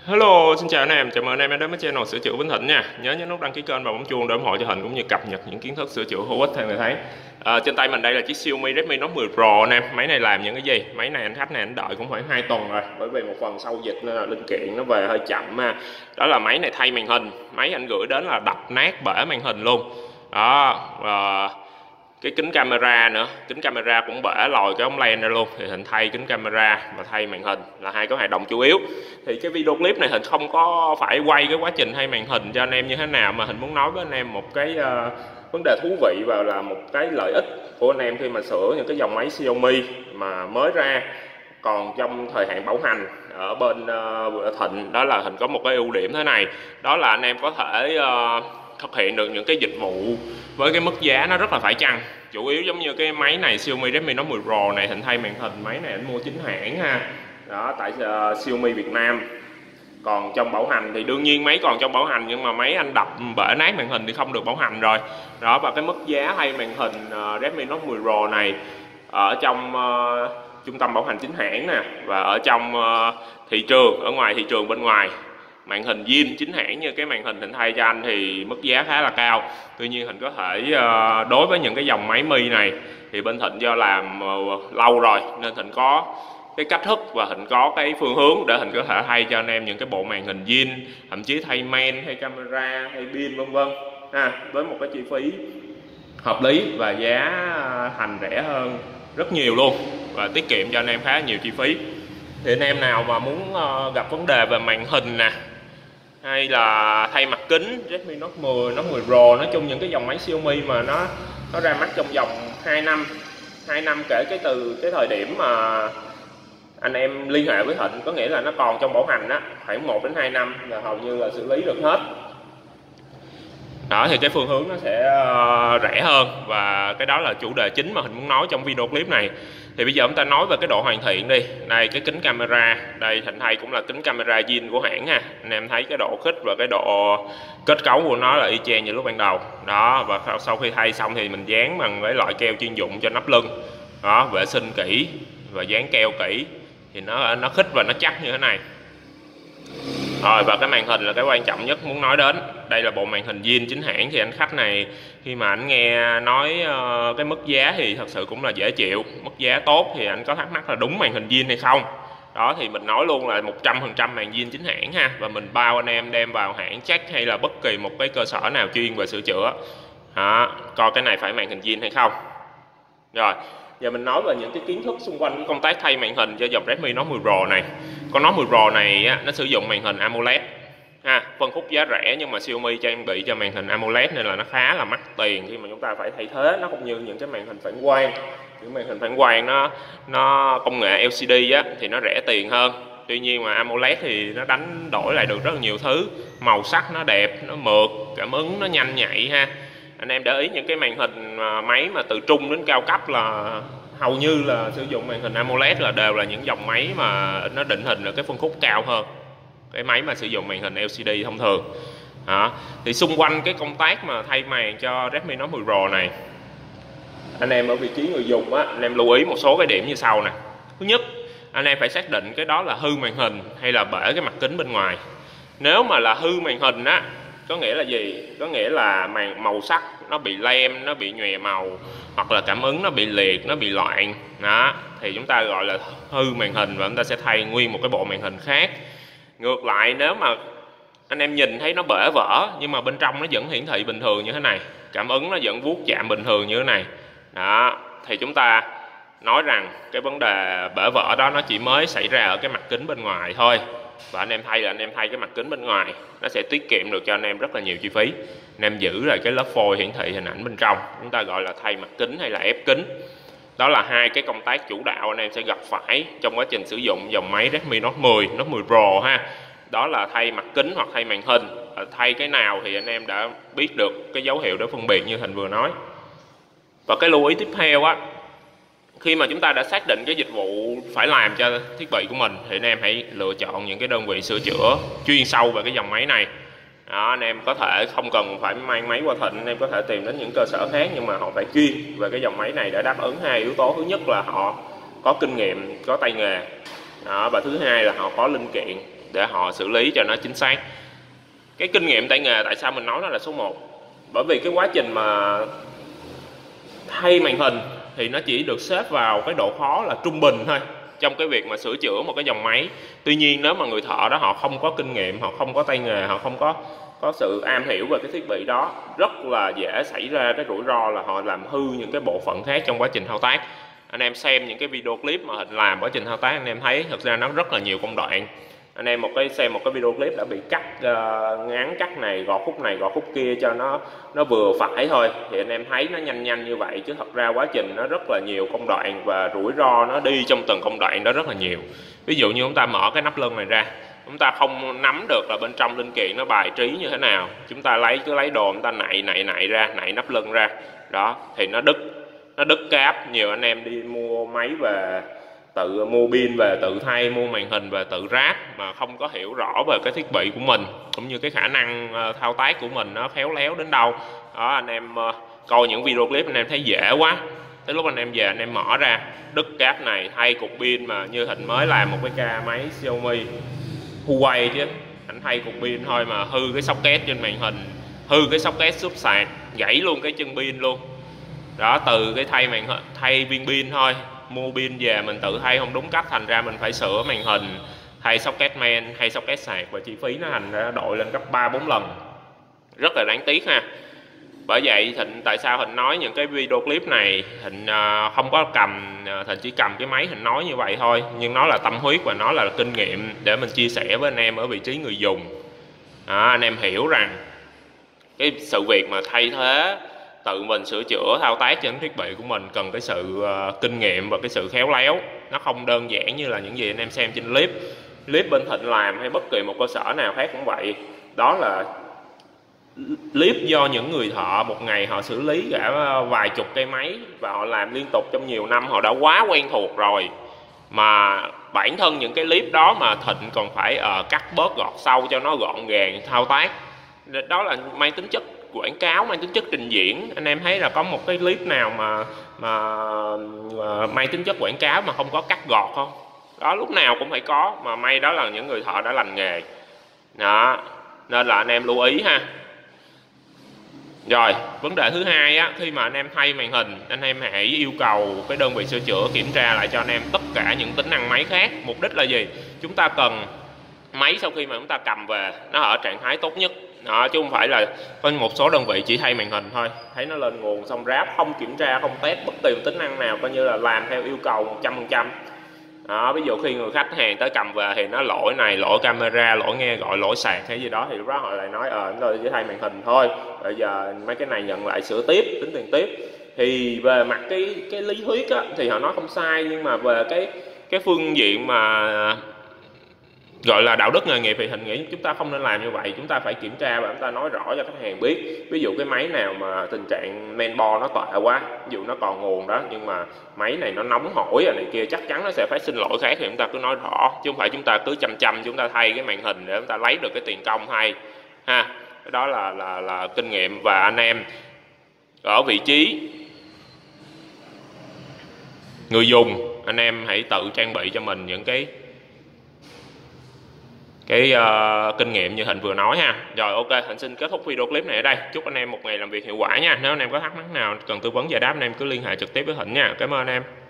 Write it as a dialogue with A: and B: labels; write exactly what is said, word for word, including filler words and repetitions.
A: Hello, xin chào anh em, chào mừng anh em đã đến với channel sửa chữa Vĩnh Thịnh nha. Nhớ nhấn nút đăng ký kênh và bấm chuông để ủng hộ cho Thịnh cũng như cập nhật những kiến thức sửa chữa hữu ích theo người thấy. À, trên tay mình đây là chiếc Xiaomi Redmi Note mười Pro anh em. Máy này làm những cái gì? Máy này anh khách này anh đợi cũng khoảng hai tuần rồi, bởi vì một phần sau dịch nên là linh kiện nó về hơi chậm ha. Đó là máy này thay màn hình, máy anh gửi đến là đập nát bể màn hình luôn. Đó, và cái kính camera nữa, kính camera cũng bể lòi cái ống len ra luôn, thì Thịnh thay kính camera và thay màn hình là hai cái hoạt động chủ yếu. Thì cái video clip này Thịnh không có phải quay cái quá trình thay màn hình cho anh em như thế nào, mà Thịnh muốn nói với anh em một cái uh, vấn đề thú vị và là một cái lợi ích của anh em khi mà sửa những cái dòng máy Xiaomi mà mới ra còn trong thời hạn bảo hành ở bên uh, Thịnh. Đó là Thịnh có một cái ưu điểm thế này, đó là anh em có thể uh, thực hiện được những cái dịch vụ với cái mức giá nó rất là phải chăng. Chủ yếu giống như cái máy này Xiaomi Redmi Note mười Pro này, Thịnh thay màn hình máy này anh mua chính hãng ha, đó tại uh, Xiaomi Việt Nam. Còn trong bảo hành thì đương nhiên máy còn trong bảo hành, nhưng mà máy anh đập bể nát màn hình thì không được bảo hành rồi. Đó, và cái mức giá thay màn hình uh, Redmi Note mười Pro này ở trong uh, trung tâm bảo hành chính hãng nè, và ở trong uh, thị trường, ở ngoài thị trường bên ngoài, màn hình zin chính hãng như cái màn hình Thịnh thay cho anh thì mức giá khá là cao. Tuy nhiên Thịnh có thể uh, đối với những cái dòng máy Mi này thì bên Thịnh do làm uh, lâu rồi nên Thịnh có cái cách thức và Thịnh có cái phương hướng để Thịnh có thể thay cho anh em những cái bộ màn hình zin, thậm chí thay main, thay camera, thay pin vân vân ha, với một cái chi phí hợp lý và giá thành rẻ hơn rất nhiều luôn, và tiết kiệm cho anh em khá nhiều chi phí. Thì anh em nào mà muốn uh, gặp vấn đề về màn hình nè, hay là thay mặt kính Redmi Note mười, Note mười Pro, nói chung những cái dòng máy Xiaomi mà nó nó ra mắt trong vòng hai năm hai năm kể cái từ cái thời điểm mà anh em liên hệ với Thịnh, có nghĩa là nó còn trong bảo hành á, khoảng một đến hai năm là hầu như là xử lý được hết. Đó thì cái phương hướng nó sẽ rẻ hơn, và cái đó là chủ đề chính mà Thịnh muốn nói trong video clip này. Thì bây giờ chúng ta nói về cái độ hoàn thiện đi. Đây, cái kính camera đây Thịnh thay cũng là kính camera zin của hãng nha. Anh em thấy cái độ khít và cái độ kết cấu của nó là y chang như lúc ban đầu. Đó, và sau khi thay xong thì mình dán bằng cái loại keo chuyên dụng cho nắp lưng. Đó, vệ sinh kỹ và dán keo kỹ thì nó nó khít và nó chắc như thế này. Rồi, và cái màn hình là cái quan trọng nhất muốn nói đến. Đây là bộ màn hình zin chính hãng, thì anh khách này khi mà anh nghe nói uh, cái mức giá thì thật sự cũng là dễ chịu, mức giá tốt, thì anh có thắc mắc là đúng màn hình zin hay không. Đó thì mình nói luôn là một trăm phần trăm màn zin chính hãng ha, và mình bao anh em đem vào hãng check hay là bất kỳ một cái cơ sở nào chuyên về sửa chữa. Đó, coi cái này phải màn hình zin hay không. Rồi, giờ mình nói về những cái kiến thức xung quanh cái công tác thay màn hình cho dòng Redmi Note mười Pro này. Con Note mười Pro này á, nó sử dụng màn hình AMOLED ha, phân khúc giá rẻ, nhưng mà Xiaomi trang bị cho màn hình AMOLED nên là nó khá là mắc tiền khi mà chúng ta phải thay thế. Nó không như những cái màn hình phản quang. Những màn hình phản quang nó nó công nghệ L C D á thì nó rẻ tiền hơn. Tuy nhiên mà AMOLED thì nó đánh đổi lại được rất là nhiều thứ, màu sắc nó đẹp, nó mượt, cảm ứng nó nhanh nhạy ha. Anh em để ý những cái màn hình máy mà từ trung đến cao cấp là hầu như là sử dụng màn hình AMOLED là đều là những dòng máy mà nó định hình ở cái phân khúc cao hơn cái máy mà sử dụng màn hình L C D thông thường. Đó. Thì xung quanh cái công tác mà thay màn cho Redmi Note mười Pro này, anh em ở vị trí người dùng á, anh em lưu ý một số cái điểm như sau nè. Thứ nhất, anh em phải xác định cái đó là hư màn hình hay là bể cái mặt kính bên ngoài. Nếu mà là hư màn hình á, có nghĩa là gì? Có nghĩa là màn màu sắc nó bị lem, nó bị nhòe màu, hoặc là cảm ứng nó bị liệt, nó bị loạn. Đó, thì chúng ta gọi là hư màn hình và chúng ta sẽ thay nguyên một cái bộ màn hình khác. Ngược lại, nếu mà anh em nhìn thấy nó bể vỡ nhưng mà bên trong nó vẫn hiển thị bình thường như thế này, cảm ứng nó vẫn vuốt chạm bình thường như thế này. Đó, thì chúng ta nói rằng cái vấn đề bể vỡ đó nó chỉ mới xảy ra ở cái mặt kính bên ngoài thôi. Và anh em thay là anh em thay cái mặt kính bên ngoài, nó sẽ tiết kiệm được cho anh em rất là nhiều chi phí. Anh em giữ lại cái lớp phôi hiển thị hình ảnh bên trong, chúng ta gọi là thay mặt kính hay là ép kính. Đó là hai cái công tác chủ đạo anh em sẽ gặp phải trong quá trình sử dụng dòng máy Redmi Note mười, Note mười Pro ha. Đó là thay mặt kính hoặc thay màn hình. Thay cái nào thì anh em đã biết được cái dấu hiệu để phân biệt như Thịnh vừa nói. Và cái lưu ý tiếp theo á, khi mà chúng ta đã xác định cái dịch vụ phải làm cho thiết bị của mình thì anh em hãy lựa chọn những cái đơn vị sửa chữa chuyên sâu về cái dòng máy này. Đó, anh em có thể không cần phải mang máy qua Thịnh, anh em có thể tìm đến những cơ sở khác nhưng mà họ phải chuyên về cái dòng máy này để đáp ứng hai yếu tố. Thứ nhất là họ có kinh nghiệm, có tay nghề. Đó, và thứ hai là họ có linh kiện để họ xử lý cho nó chính xác. Cái kinh nghiệm tay nghề tại sao mình nói nó là số một? Bởi vì cái quá trình mà thay màn hình thì nó chỉ được xếp vào cái độ khó là trung bình thôi trong cái việc mà sửa chữa một cái dòng máy. Tuy nhiên nếu mà người thợ đó họ không có kinh nghiệm, họ không có tay nghề, họ không có có sự am hiểu về cái thiết bị đó, rất là dễ xảy ra cái rủi ro là họ làm hư những cái bộ phận khác trong quá trình thao tác. Anh em xem những cái video clip mà Hình làm quá trình thao tác, anh em thấy thực ra nó rất là nhiều công đoạn. Anh em một cái xem một cái video clip đã bị cắt uh, ngắn cắt này, gọt khúc này, gọt khúc kia cho nó nó vừa phải thôi, thì anh em thấy nó nhanh nhanh như vậy, chứ thật ra quá trình nó rất là nhiều công đoạn và rủi ro nó đi trong từng công đoạn đó rất là nhiều. Ví dụ như chúng ta mở cái nắp lưng này ra, chúng ta không nắm được là bên trong linh kiện nó bài trí như thế nào, chúng ta lấy cứ lấy đồ chúng ta nạy nạy nạy ra, nạy nắp lưng ra đó thì nó đứt nó đứt cáp. Nhiều anh em đi mua máy về tự mua pin về tự thay, mua màn hình về tự ráp mà không có hiểu rõ về cái thiết bị của mình cũng như cái khả năng thao tác của mình nó khéo léo đến đâu đó. Anh em coi những video clip anh em thấy dễ quá, tới lúc anh em về anh em mở ra đứt cáp này, thay cục pin mà như Thịnh mới làm một cái ca máy Xiaomi Huawei chứ, anh thay cục pin thôi mà hư cái socket trên màn hình, hư cái socket xúc sạc, gãy luôn cái chân pin luôn đó. Từ cái thay màn hình, thay viên pin thôi, mua pin về mình tự thay không đúng cách, thành ra mình phải sửa màn hình, thay socket main, thay socket sạc, và chi phí nó thành ra đội lên gấp ba bốn lần, rất là đáng tiếc ha. Bởi vậy Thịnh tại sao Thịnh nói những cái video clip này Thịnh không có cầm, Thịnh chỉ cầm cái máy Thịnh nói như vậy thôi, nhưng nó là tâm huyết và nó là kinh nghiệm để mình chia sẻ với anh em ở vị trí người dùng đó. Anh em hiểu rằng cái sự việc mà thay thế tự mình sửa chữa thao tác trên thiết bị của mình cần cái sự uh, kinh nghiệm và cái sự khéo léo, nó không đơn giản như là những gì anh em xem trên clip clip bên Thịnh làm hay bất kỳ một cơ sở nào khác cũng vậy. Đó là clip do những người thợ một ngày họ xử lý cả vài chục cây máy và họ làm liên tục trong nhiều năm, họ đã quá quen thuộc rồi, mà bản thân những cái clip đó mà Thịnh còn phải uh, cắt bớt gọt sâu cho nó gọn gàng thao tác. Đó là mang tính chất quảng cáo, mang tính chất trình diễn. Anh em thấy là có một cái clip nào mà mà, mà mang tính chất quảng cáo mà không có cắt gọt không? Đó, lúc nào cũng phải có, mà may đó là những người thợ đã lành nghề đó, nên là anh em lưu ý ha. Rồi, vấn đề thứ hai á, khi mà anh em thay màn hình, anh em hãy yêu cầu cái đơn vị sửa chữa kiểm tra lại cho anh em tất cả những tính năng máy khác. Mục đích là gì? Chúng ta cần máy sau khi mà chúng ta cầm về nó ở trạng thái tốt nhất đó, chứ không phải là có một số đơn vị chỉ thay màn hình thôi, thấy nó lên nguồn xong ráp, không kiểm tra, không test bất kỳ tính năng nào, coi như là làm theo yêu cầu một trăm phần trăm đó. Ví dụ khi người khách hàng tới cầm về thì nó lỗi này, lỗi camera, lỗi nghe gọi, lỗi sạc hay gì đó, thì lúc đó họ lại nói ờ chúng tôi chỉ thay màn hình thôi, bây giờ mấy cái này nhận lại sửa tiếp, tính tiền tiếp. Thì về mặt cái cái lý thuyết á, thì họ nói không sai, nhưng mà về cái cái phương diện mà gọi là đạo đức nghề nghiệp thì Thịnh nghĩ chúng ta không nên làm như vậy. Chúng ta phải kiểm tra và chúng ta nói rõ cho khách hàng biết. Ví dụ cái máy nào mà tình trạng mainboard nó tệ quá, ví dụ nó còn nguồn đó nhưng mà máy này nó nóng hổi rồi này kia, chắc chắn nó sẽ phát sinh lỗi khác, thì chúng ta cứ nói rõ, chứ không phải chúng ta cứ chăm chăm chúng ta thay cái màn hình để chúng ta lấy được cái tiền công hay ha. Đó là là là kinh nghiệm. Và anh em ở vị trí người dùng, anh em hãy tự trang bị cho mình những cái cái uh, kinh nghiệm như Thịnh vừa nói ha. Rồi ok, Thịnh xin kết thúc video clip này ở đây. Chúc anh em một ngày làm việc hiệu quả nha. Nếu anh em có thắc mắc nào cần tư vấn giải đáp, anh em cứ liên hệ trực tiếp với Thịnh nha. Cảm ơn anh em.